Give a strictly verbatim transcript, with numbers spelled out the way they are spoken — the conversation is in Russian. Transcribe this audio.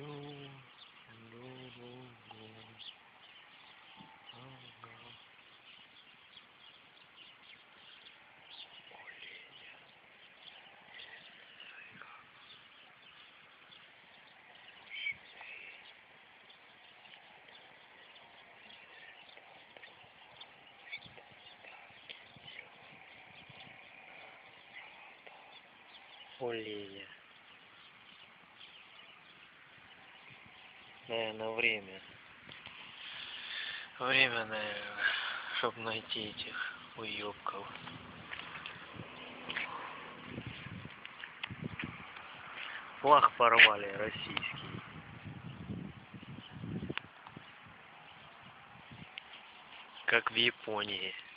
Оленя. Наверное, время. Время, наверное, чтобы найти этих уёбков. Флаг порвали российский. Как в Японии.